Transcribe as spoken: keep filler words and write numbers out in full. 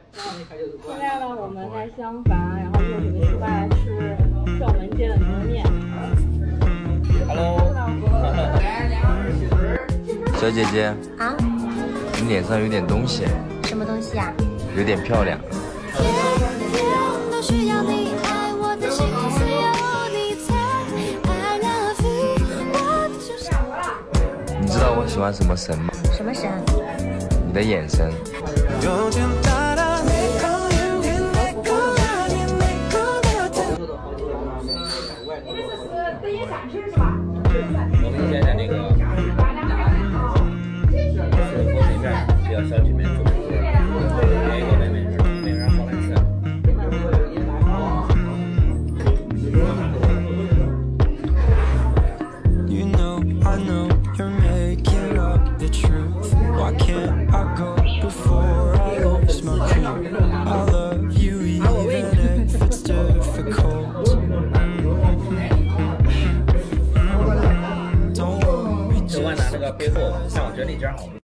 现在呢，我们在襄樊，然后又准备出发来吃孝门街的牛肉面。 Hello， 小姐姐啊， 你脸上有点东西， 什么东西啊？ 有点漂亮。你知道我喜欢什么神吗？ 什么神？ 你的眼神。 我们现在那个是火腿面，比较小体面做，那个外面是那边好难吃。 You know, I know you're making up the truth. Why can't I go before I lose my cool? I love you even if it's difficult. 这碗拿那个背后，像我觉得那家好。